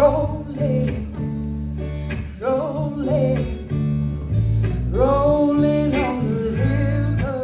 rolling, rolling, rolling on the river.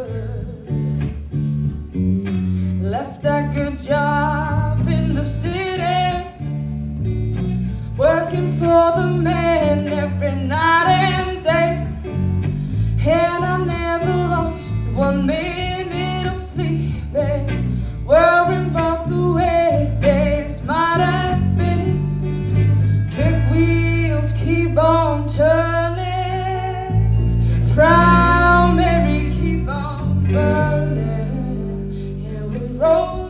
Left that good job in the city, working for the man every night and day, and I never lost 1 minute of sleeping, worrying about the way things might have been. Big wheels keep on turning, Proud Mary keep on burning, yeah, we roll.